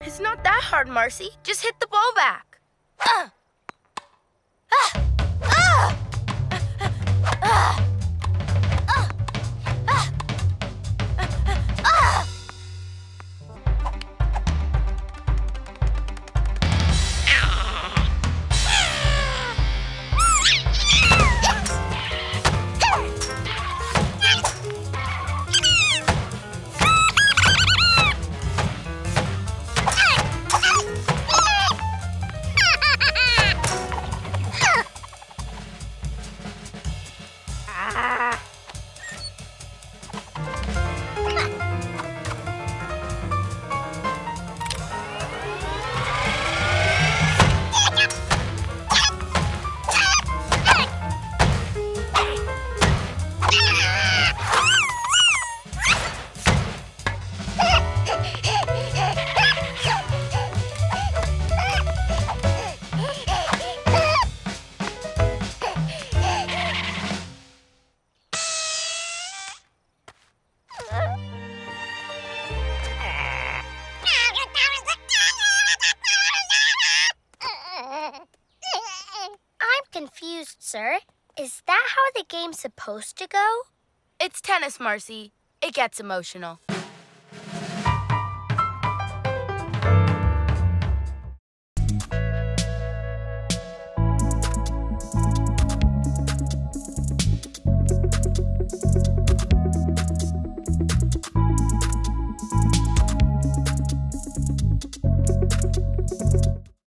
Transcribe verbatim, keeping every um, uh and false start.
It's not that hard, Marcy. Just hit the ball back. Uh. Ah. Ah. Ah. Ah. Ah. Ah. Confused, sir. Is that how the game's supposed to go? It's tennis, Marcy. It gets emotional.